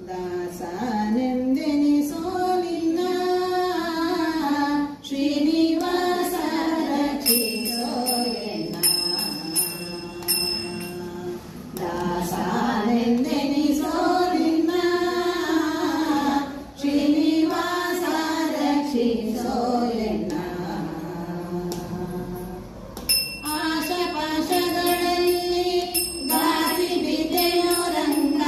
ದಾಸನೆಂದೆನಿಸೋ ನಿನ್ನ ಶ್ರೀನಿವಾಸ ರಕ್ಷಿಸೋ ಎನ್ನ ದಾಸನೆಂದೆನಿಸೋ ನಿನ್ನ ಶ್ರೀನಿವಾಸ ರಕ್ಷಿಸೋ ಎನ್ನ ಆಶಪಾಶಗಳಲ್ಲಿ ಗಾಸಿ ಬಿದ್ದೆನೋ ರಂಗ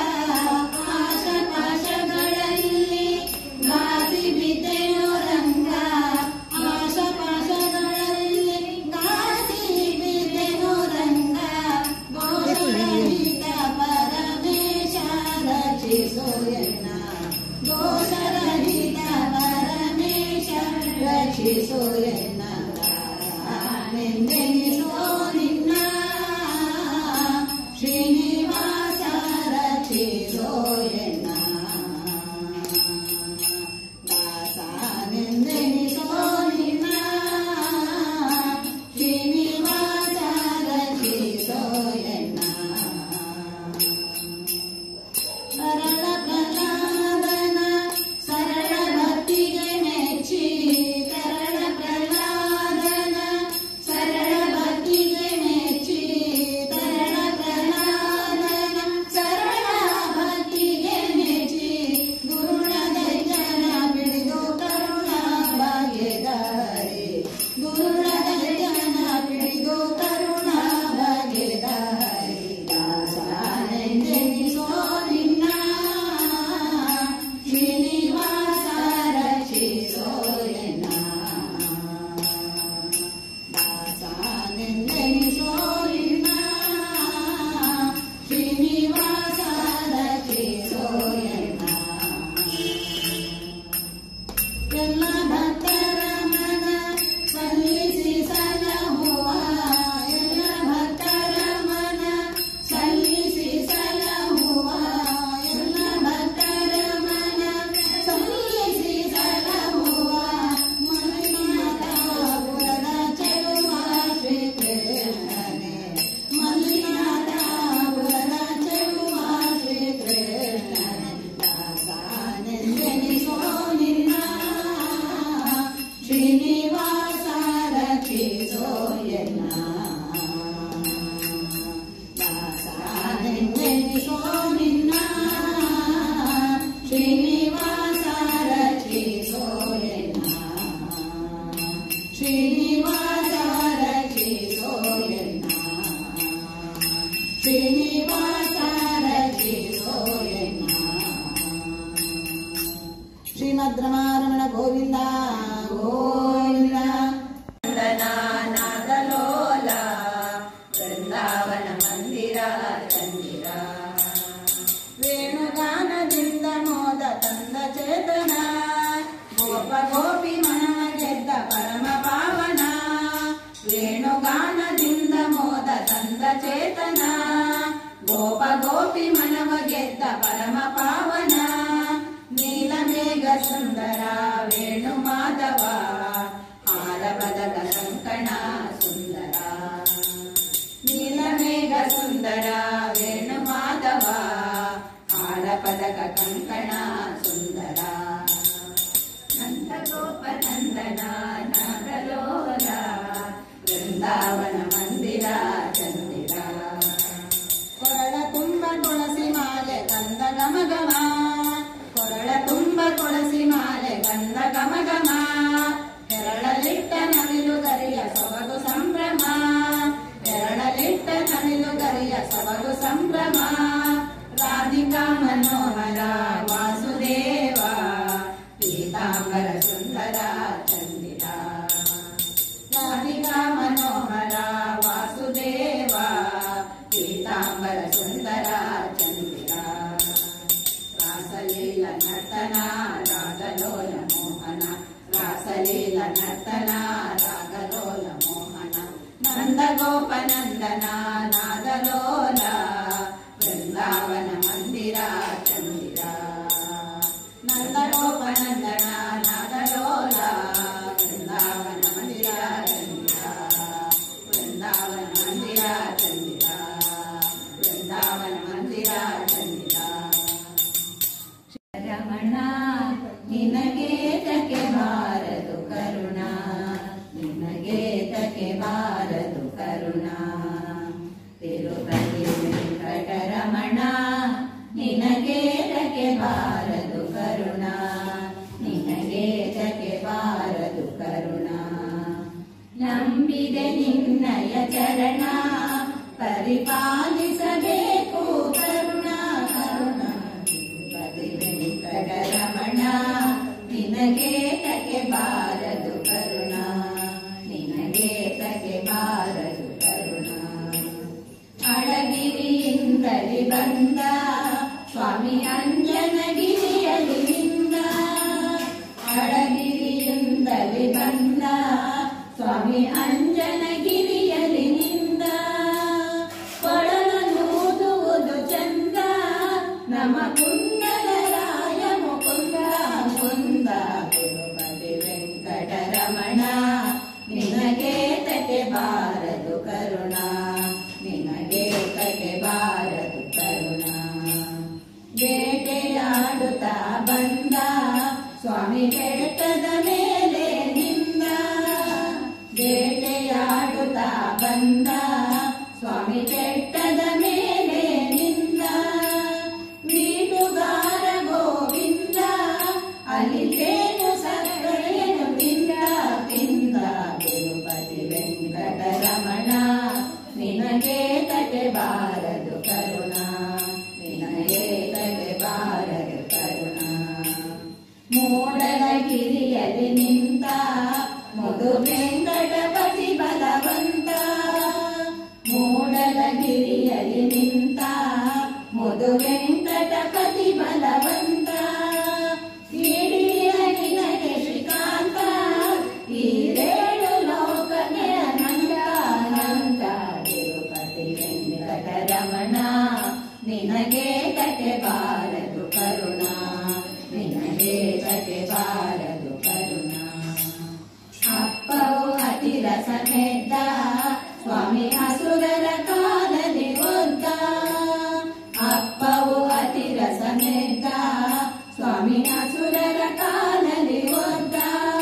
ಆಶಪಾಶಗಳಲ್ಲಿ ಗಾಸಿ ಬಿದ್ದೆನೋ ರಂಗ ಆಶಪಾಶಗಳಲ್ಲಿ ಗಾಸಿ ಬಿದ್ದೆನೋ ರಂಗ ದೋಷರಹಿತ ಪರಮೇಶ ರಕ್ಷಿಸೋ ಎನ್ನ ದೋಷರಹಿತ ಪರಮೇಶ ರಕ್ಷಿಸೋ ಎನ್ನ ದಾಸನೆಂದೆನಿಸೋ ನಿನ್ನ ಶ್ರೀನಿವಾಸ ರಕ್ಷಿಸೋ ಎನ್ನ ದಾಸನೆಂದೆನಿಸೋ ನಿನ್ನ ಶ್ರೀನಿವಾಸ ರಕ್ಷಿಸೋ ಎನ್ನ ಸರಳ ಪ್ರಹ್ಲಾದನ ಸರಳ ಭಕ್ತಿಗೆ ಮೆಚ್ಚಿ ಸರಳ ಪ್ರಹ್ಲಾದನ ಸರಳ ಭಕ್ತಿಗೆ ಮೆಚ್ಚಿ ಸರಳ ಪ್ರಹ್ಲಾದನ ಸರಳ ಭಕ್ತಿಗೆ ಮೆಚ್ಚಿ ಗುರುಣದೈತ್ಯನ ಬಿಡಿದು ಕರುಣ ಬಗೆದಾರೆ ಗುರುಣದೈತ್ಯನ ಬಿಡಿದು ಕರುಣ ಬಗೆದಾರೆ ದಾಸನೆಂದೆನಿಸೋ ನಿನ್ನ ಶ್ರೀನಿವಾಸ ರಕ್ಷಿಸೋ ಎನ್ನ ದಾಸನೆಂದೆನಿಸೋ ನಿನ್ನ ಶ್ರೀನಿವಾಸ ರಕ್ಷಿಸೋ ಎನ್ನ ಎಲ್ಲ ಭಕ್ತರ ಮನ ಸಲ್ಲಿಸಿ ಸಲಹುವ ಎಲ್ಲ ಭಕ್ತರ ಮನ ಸಲ್ಲಿಸಿ ಸಲಹುವ ಎಲ್ಲ ಭಕ್ತರ ಮನ ಸಲ್ಲಿಸಿ ಸಲಹುವ ಮಲ್ಲಿನಾಥಪುರದ ಚೆಲುವ ಶ್ರೀಕೃಷ್ಣನೇ ಮಲ್ಲಿನಾಥಪುರದ ಚೆಲುವ ಶ್ರೀಕೃಷ್ಣನೇ ದಾಸನೆಂದೆನಿಸೋ ನಿನ್ನ ಶ್ರೀನಿವಾಸ ರಕ್ಷಿಸೋ ಎನ್ನ ದಾಸನೆಂದೆನಿಸೋ ನಿನ್ನ ಶ್ರೀನಿವಾಸ ರಕ್ಷಿಸೋ ಎನ್ನ ಶ್ರೀನಿವಾಸ ರಕ್ಷಿಸೋ ಎನ್ನ ಶ್ರೀನಿವಾಸ ರಕ್ಷಿಸೋ ಎನ್ನ ಶ್ರೀಮದ್ ರಮಾರಮಣ ಗೋವಿಂದ ಗೋವಿಂದ ನಾಗಲೋಲ ವೃಂದಾವನ ಮಂದಿರ ಚಂದಿರ ವೇಣುಗಾನದಿಂದ ಮೋದ ತಂದ ಚೇತನ ಗೋಪ ಗೋಪಿ ಮನವ ಗೆದ್ದ ಪರಮ ಪಾವನ ವೇಣುಗಾನದಿಂದ ಮೋದ ತಂದ ಚೇತನ ಗೋಪ ಗೋಪಿ ಮನವ ಗೆದ್ದ ಪರಮ ಪಾವನ ನೀಲಮೇಘ ಸುಂದರ ವೇಣು ಮಾಧವ ಹಾರ ಪದಕ ಕಂಕಣ ಸುಂದರ ನೀಲಮೇಘ ಸುಂದರ ವೇಣು ಮಾಧವ ಹಾರ ಪದಕ ಕಂಕಣ ಸುಂದರ ನಂದ ಗೋಪ ನಂದನ ನಾಗಲೋಲ ವೃಂದಾವನ ಮಂದಿರ ಚಂದಿರ ಕೊರಳ ತುಂಬ ತುಳಸಿ ಮಾಲೆ ಕಂದ ಗಮ ಗಮ ಕೊರಳ ತುಂಬ ತುಳಸಿ ಮಾಲೆ ಗಂಧ ಗಮ ಗಮ ಹೆರಳಲಿಟ್ಟ ನವಿಲುಗರಿಯ ಸೊಬಗು ಸಂಭ್ರಮ ಹೆರಳಲಿಟ್ಟ ನವಿಲುಗರಿಯ ಸೊಬಗು ಸಂಭ್ರಮ ರಾಧಿಕಾ ಮನೋಹರ ವಾಸುದೇವ ಪೀತಾಂಬರ ಸುಂದರ ಚಂದಿರ ರಾಧಿಕಾ ಮನೋಹರ ವಾಸುದೇವ ಪೀತಾಂಬರ ಸುಂದರ ಚಂದಿರ ರಾಸಲೀಲ ನರ್ತನ ರಾಗಲೋಲ ಮೋಹನ ರಾಸಲೀಲ ನರ್ತನ ರಾಗಲೋಲ ಮೋಹನ ನಂದ ಗೋಪ ನಂದನ ನಾದಲೋಲ ವೃಂದಾವನ ಮಂದಿರ ಚಂದಿರ ನಂದ ಗೋಪ ನಂದನ ನಾದಲೋಲ ವೃಂದಾವನ ಮಂದಿರ ಚಂದಿರ ವೃಂದಾವನ ಮಂದಿರ ಚಂದಿರ ವೃಂದಾವನ ಮಂದಿರ ಚಂದಿರ ನಿನಗೇತಕ್ಕೆ ಬಾರದು ಕರುಣಾ, ನಿನಗೇತಕ್ಕೆ ಬಾರದು ಕರುಣಾ. ತಿರುಪತಿ ವೆಂಕಟರಮಣ ನಿನಗೇತಕ್ಕೆ ಬಾರದು ಕರುಣಾ, ನಿನಗೇತಕ್ಕೆ ಬಾರದು ಕರುಣಾ. ನಂಬಿದೆ ನಿನ್ನಯ ಚರಣ ಪರಿಪಾಲಿಸಬೇಕು ಕರುಣಾ ಕರುಣಾ. ತಿರುಪತಿ ವೆಂಕಟರಮಣ ನಿನಗೇತಕ್ಕೆ ಬಾರದು ಕರುಣಾ, ನಿನಗೇತಕ್ಕೆ ಬಾರದು ಕರುಣಾ. ಅಳಗಿರಿಯಿಂದಲಿ ಬಂದ ಸ್ವಾಮಿ ಅಂಜನಗಿರಿಯಲಿ ನಿಂದ, ಅಳಗಿರಿಯಿಂದಲಿ ಬಂದ ಸ್ವಾಮಿ ಅಂಜನಗಿರಿಯಲಿ ನಿಂದ. ಕೊಳಲೂದುವುದು ಚಂದ ನಮ ಕುಂದರಾಯ ಮುಕುಂದ ಮುಕುಂದ. ತಿರುಪತಿ ವೆಂಕಟರಮಣ ನಿನಗೇತಕ್ಕೆ ಬಾರದು ಕರುಣಾ, ನಿನಗೇತಕ್ಕೆ ಬಾರದು ಕರುಣಾ. ಬೇಟೆಯಾಡುತ್ತಾ ಬಂದ ಸ್ವಾಮಿ ಬೆಟ್ಟದ ಮೇಲೆ ನಿಂದ, ಬೇಟೆಯಾಡುತ್ತಾ ಬಂದ ಸ್ವಾಮಿ ಬೆಟ್ಟದ ಮೇಲೆ ನಿಂದ. ಮೀನುಗಾರ ಗೋವಿಂದ ಅಲ್ಲಿ ತೇನು ಸಕ್ಕರೆಯನ್ನು ತಿಂದ ತಿಂದ. ತಿರುಪತಿ ವೆಂಕಟರಮಣ ನಿನಗೇತಕ್ಕೆ ಬಾರದು ಕರುಣಾ, ನಿನಗೇತಕ್ಕೆ ಬಾರದು ಕರುಣಾ. ಮೂಡಲಗಿರಿಯಲ್ಲಿ ನಿಂತ ಮುದು ವೆಂಕಟಪತಿ ಬಲವಂತ, ಮೂಡಲಗಿರಿಯಲ್ಲಿ ನಿಂತ ಮುದು ವೆಂಕಟಪತಿ ಬಲವಂತ. ಹಿಡಿಯ ನಿನಗೆ ಶ್ರೀಕಾಂತ ಈರೇಳು ಲೋಕಕ್ಕೆ ಅನಂತ ಅನಂತ. ತಿರುಪತಿ ವೆಂಕಟರಮಣ ನಿನಗೇತಕ್ಕೆ ಬಾರದು ಕರುಣಾ, ನಿನಗೇತಕ್ಕೆ ಬಾರದು ಕರುಣಾ. ಅಪ್ಪವು ಅತಿರಸ ಮೆದ್ದ ಸ್ವಾಮಿ ಅಸುರರ ಕಾಲದಿ ಒದ್ದ, ಅಪ್ಪವು ಅತಿರಸ ಮೆದ್ದ ಸ್ವಾಮಿ ಅಸುರರ ಕಾಲದಿ ಒದ್ದ.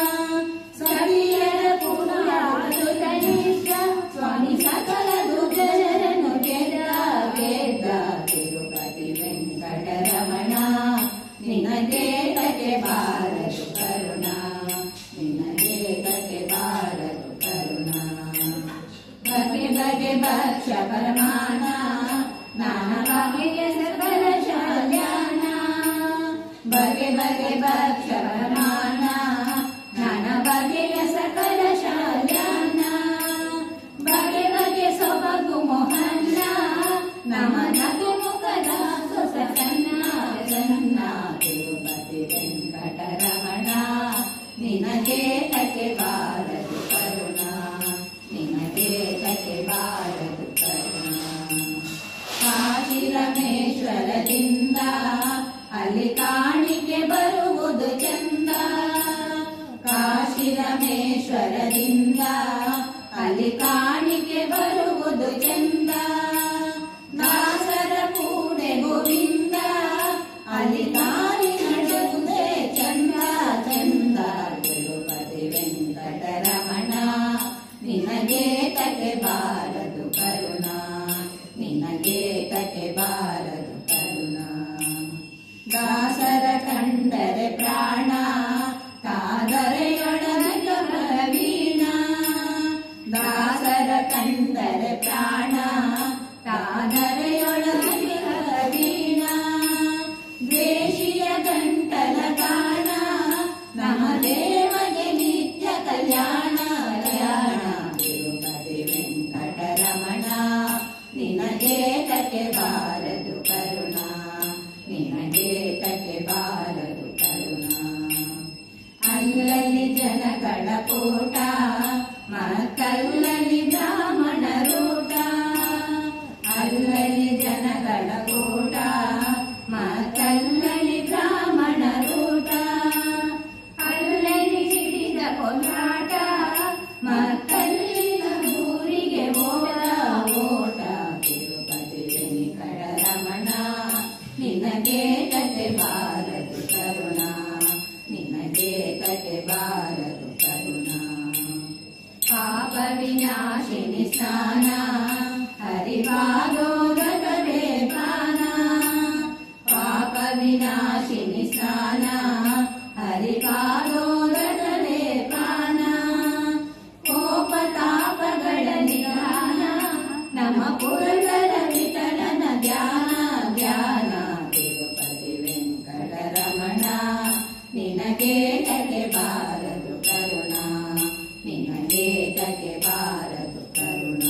ಸರಿಯರ ಪುರಾಣನಿದ್ದ ಸ್ವಾಮಿ ಸಕಲ ದುರ್ಜನರನ್ನು ಗೆದ್ದ ಗೆದ್ದ. ತಿರುಪತಿ ವೆಂಕಟರಮಣ ನಿನಗೇತಕ್ಕೆ ಬಾರದು ಕರುಣಾ, ನಿನಗೇತಕ್ಕೆ ಬಾರದು ಕರುಣಾ. ಬಗೆ ಬಗೆ ಭಕ್ಷ ಪರಮಾನ ನಾನಾ ಬಗೆಯ ಸಕಲ ಶಾಲ್ಯಾನ, ಬಗೆ ಬಗೆ ಭಕ್ಷ ಪರಮಾನ ನಾನಾ ಬಗೆಯ ಸಕಲ ಶಾಲ್ಯಾನ. ಬಗೆ ಬಗೆ ಸೊಬಗು ಮೊಹನ್ನ ನಮನಗು ಮುಖದ ಸೊಸ ಸನ್ನ ಸನ್ನ. ತಿರುಪತಿ ವೆಂಕಟರಮಣ ನಿನಗೇತಕ್ಕೆ ಬಾರದು ಕರುಣಾ, ನಿನಗೇತಕ್ಕೆ ಬಾರದು ಕರುಣಾ. ಕಾಶಿ ರಮೇಶ್ವರದಿಂದ ಅಲ್ಲಿ ಕಾಣಿಕೆ ಬರುವುದು ಚಂದ, ಕಾಶಿ ರಮೇಶ್ವರದಿಂದ ಅಲ್ಲಿ ಕಾಣಿಕೆ ಬರುವುದು ಚಂದ. ದಾಸರ ಕೂಡೆ ಗೋವಿಂದ ಅಲ್ಲಿ ದಾರಿ ನಡೆಯುವುದೇ ಚಂದ ಚಂದ. ತಿರುಪತಿ ವೆಂಕಟರಮಣ ನಿನಗೇತಕ್ಕೆ ಬಾರದು ಕರುಣಾ, ನಿನಗೇತಕ್ಕೆ ಬಾರದು ಕರುಣಾ. ದಾಸರ ಕಂಡರೆ ಪ್ರಾಣ ಕಾದರೆಯೊಳಗ ಪ್ರವೀಣ, ದಾಸರ ಕಂಡರೆ ಪ್ರಾಣ ಕಾದರೆಯೊಳಗ ಪ್ರವೀಣ. ದ್ವೇಷಿಯ ಗಂಟಲ ಕಾಣ ನಮ್ಮ ದೇವಗೆ ನಿತ್ಯ ಕಲ್ಯಾಣ ಕಲ್ಯಾಣ. ತಿರುಪತಿ ವೆಂಕಟರಮಣ ನಿನಗೇತಕ್ಕೆ ಬಾರದು ಕರುಣಾ, ನಿನಗೇತಕ್ಕೆ ಬಾರದು ಕರುಣಾ. ಅಲ್ಲಲ್ಲಿ ಜನಗಳ ಕೂಟ ಮತ್ತಲ್ಲಲ್ಲಿ ಬ್ರಾಹ್ಮಣರೂಟ, ಅಲ್ಲಲ್ಲಿ ಜನಗಳ ಕೂಟ ಮತ್ತಲ್ಲಲ್ಲಿ ಬ್ರಾಹ್ಮಣರೂಟ. ಅಲ್ಲಲ್ಲಿ ಹಿಡಿದ ಕೊಂಡಾಟ ಮತ್ತಲ್ಲಿನ ಊರಿಗೆ ಓಟ ಓಟ. ತಿರುಪತಿ ವೆಂಕಟರಮಣ ನಿನಗೇತಕ್ಕೆ ಬಾರದು ಕರುಣಾ, ನಿನ ವಿನಾಶಿನಿ ಸ್ನಾನ ಹರಿಪಾದೋದಕವೇ ಪ್ರಾಣ ಕೋಪ ತಾಪಗಳ ನಿಧಾನ ನಮ ಪುರಂದರ ವಿಠಲನ ಧ್ಯಾನ ಧ್ಯಾನ ತಿರುಪತಿ ವೆಂಕಟರಮಣ ನಿನಗೆ ತಗೆ ಬಾರದು ಕರುಣ ನಿನಗೆ ತಗೆ ಬಾರದು ಕರುಣ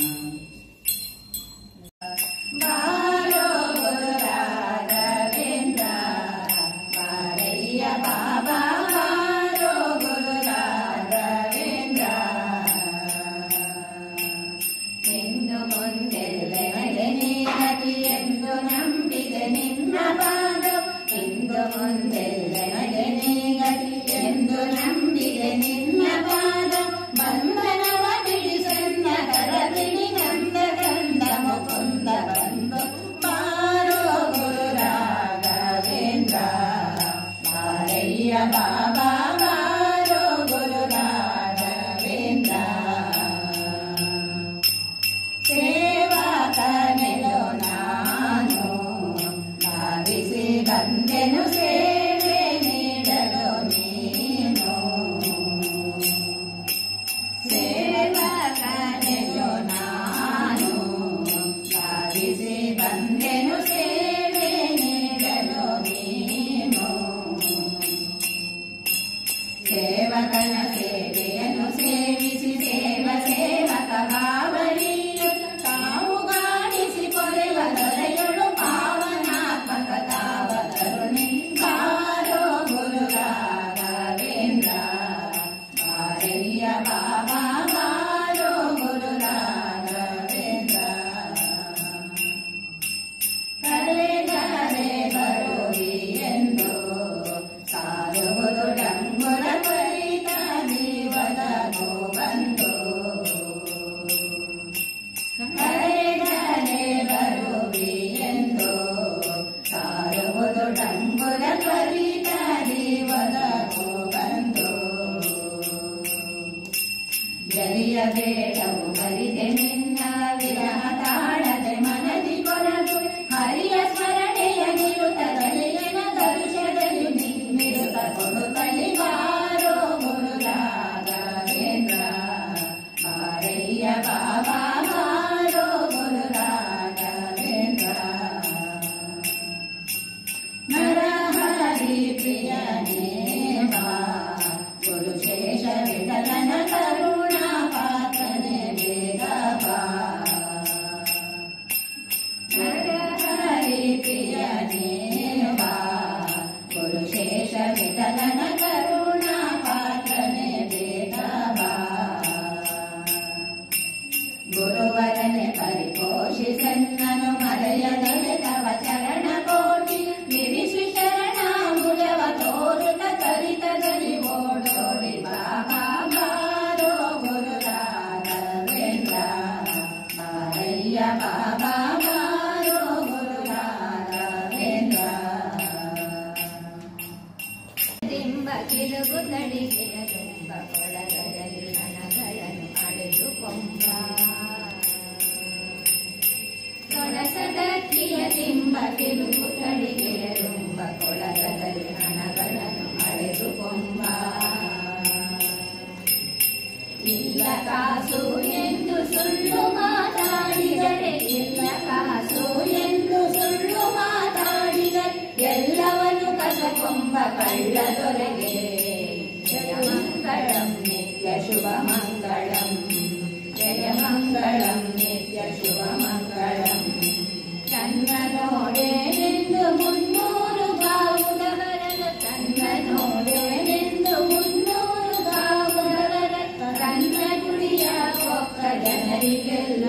ಬಾರೋ ಗುರು ರಾಘವೇಂದ್ರ ಬಾರಯ್ಯ ಬಾಬಾ ಬಾರೋ ಗುರು ರಾಘವೇಂದ್ರ ಎಂದು ಮುಂದೆಲ್ಲೆಡೆ ನೀರತಿ ಎಂದು ನಂಬಿದೆ ನಿನ್ನ ಪಾದ ಎಂದು ಮುಂದೆಲ್ಲೆಡೆ ನೀಗತಿ ಎಂದು ನಂಬಿದೆ ನಿನ್ನ ಪಾದ ಬಂಧನವ ಬಿಡಿಸನ್ನ ಕರಬಿಡಿ ನಂದ ಗಂಧ ಮುಕುಂದ ಬಂದು ಬಾರೋ ಗುರು ರಾಘವೇಂದ್ರ ಬಾರಯ್ಯ ಬಾಬಾ ಬಾರೋ ಗುರು ರಾಘವೇಂದ್ರ ಸೇವಕನೆಲೋ ನಾನು ಭಾವಿಸಿ ಬಂದೆನು ಸೇವೆ ನೀಡಲು ನೀನು ಸೇವಕನೆಲೋ ನಾನು ಭಾವಿಸಿ ಬಂದೆನು ಸೇವೆ ನೀಡಲು ನೀನು ಸೇವಕನ ಸೇವೆಯನ್ನು ಸೇವಿಸಿ ಸೇವಕ ಭಾವನೆಯು ತಾವು ಗಾಡಿಸಿ ಪೊರೆವ ದೊರೆಯಳು ಪಾವನಾತ್ಮಕ ತಾವ ಕರುಣೆ ಬಾರೋ ಗುರು ರಾಘವೇಂದ್ರ ಬಾರಯ್ಯ ಬಾಬಾ ಬಾರೋ ಗುರು ರಾಘವೇಂದ್ರ ಕರೆದರೆ ಬರುವಿ ಎಂದು ಸಾರುವುದು ಡಂಗುರ ಪರಿತ ನೀವದಗೋ ಬಂದು ಕರೆದರೆ ಬರುವಿ ಎಂದು ಸಾರುವುದು ಡಂಗುರ ಪರಿತ ನೀವದಗೋ ಬಂದು ಜರಿಯ ಬೇಡವು ಬರಿದೆ ನಿನ್ನ ವಿರಹ ತಾಳದೆ ಮನದಿ ಕೊರಗು ಹರಿಯ ಸ್ಮರಣೆಯ ನಿರುತ ದಲಿಯನ ದರುಷದಲ್ಲಿ ನಿನ್ನಿರುತ ಕೊಡುತ್ತಲಿ ಬಾರೋ ಗುರು ರಾಘವೇಂದ್ರ ಬಾರಯ್ಯ ಬಾಬಾ ಬಾರೋ ಗುರು ರಾಘವೇಂದ್ರ ನರಹರಿ ಪ್ರಿಯನೇ ಬಾ ಗುರು ಶೇಷ ವಿಠಲನ ಕರುಣಾ ಪಾತ್ರನೇ ಬೇಗ ಬಾ ನರಹರಿ ಪ್ರಿಯನೇ ಬಾ ಗುರು ಶೇಷ ವಿಠಲನ ಕರುಣಾ ಪಾತ್ರನೇ ಬೇಗ ಬಾ ಗುರುವರನೆ ಪರಿಪೋಷಿಸನ್ನನು ಮರೆಯದೊಡೆ ತವ ಚರಣ ಕೋಟಿ ನಿರಿಸಿ ಶರಣಾಮುಜವ ತೋರುತ ಕರಿತದಲ್ಲಿ ಓಡೋಡಿ ಬಾಬಾ ಬಾರೋ ಗುರು ರಾಘವೇಂದ್ರ ಬಾರಯ್ಯ ಬಾಬಾ ಬಾರೋ ಗುರು ರಾಘವೇಂದ್ರ ದಿಂಬ ಕಿರುಗು ತಡಿಗೆಯ ತುಂಬ ಕೊಳಗದಲ್ಲಿ ಹಣಗಳನ್ನು ಅಳೆದು ಕೊಂಬ ತೊಡಸದಕ್ಕಿಯ ದಿಂಬ ಕಿರುಗು ತಡಿಗೆಯ ತುಂಬ ಕೊಳಗದಲ್ಲಿ ಹಣಗಳನ್ನು ಅಳೆದು ಕೊಂಬ ಇಲ್ಲ ಕಾಸು ಎಂದು ಸುಳ್ಳು ಮಾತಾಡಿದರೆ ಇಲ್ಲ ಕಾಸು ಎಂದು ಸುಳ್ಳು ಮಾತಾಡಿದರೆ ಎಲ್ಲವನ್ನು ಕಸಕೊಂಬ ಕಳ್ಳ ದೊರೆಗೆ ಜಯ ಮಂಗಳಂ ನಿತ್ಯ ಶುಭ ಮಂಗಳಂ ಜಯ ಮಂಗಳಂ ನಿತ್ಯ ಶುಭ ಮಂಗಳಂ ತನ್ನ ನೋಡೇನೆಂದು ಮುನ್ನೂರು ಗಾವುದವರನ ತನ್ನ ನೋಡೇನೆಂದು ಮುನ್ನೂರು ಗಾವುದವರ ತನ್ನ ಗುಡಿಯ ಒಕ್ಕ ಜನರಿಗೆಲ್ಲ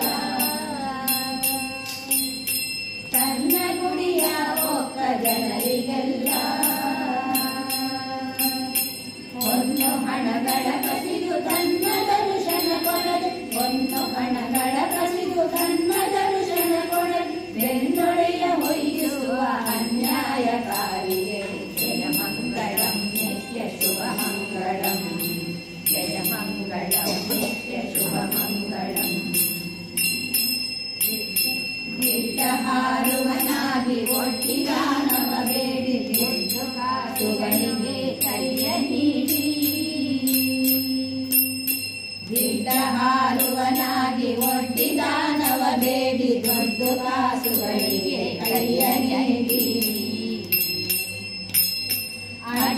ತನ್ನ ಗುಡಿಯ ಒಕ್ಕ ಜನರಿಗೆಲ್ಲ ಒಂದು ಹಣಗಳ ಕಸಿದು ತನ್ನ ದರ್ಶನ ಕೊಡದೆ ಒಂದು ಹಣಗಳ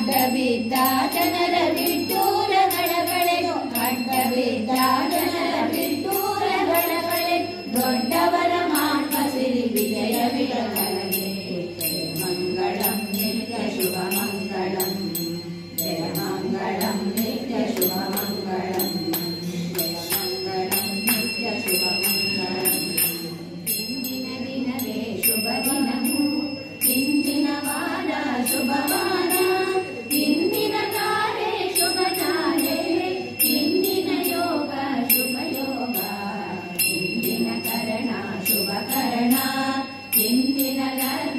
ಅಡ್ಡ ಬಿದ್ದ ಜನರ ವಿಡ್ಡೂರಗಳ ಕಳೆದು ಅಡ್ಡ ಬಿದ್ದ ಜನರ ವಿಡ್ಡೂರಗಳ ಕಳೆದು ದೊಡ್ಡವರ ಮಾಟ ಸಿರಿ ವಿಜಯ ವಿರಗಳಿಗೆ ಮಂಗಳಂ ನಿತ್ಯ ಶುಭ ಮಂಗಳಂ ಜಯ ಮಂಗಳಂ ನಿತ್ಯ ಶುಭ ಮಂಗಳಂ ಜಯ ಮಂಗಳಂ ನಿತ್ಯ ಶುಭ ಮಂಗಳಂ. ಇಂದಿನ ದಿನವೇ ಶುಭ ದಿನವು ಇಂದಿನ ವಾರ ಶುಭವಾರ ಇಂದಿನ ತಾರೆ ಶುಭ ತಾರೆ ಇಂದಿನ ಯೋಗ ಶುಭ ಯೋಗ ಇಂದಿನ ಕರಣ ಶುಭ ಕರಣ ಇಂದಿನ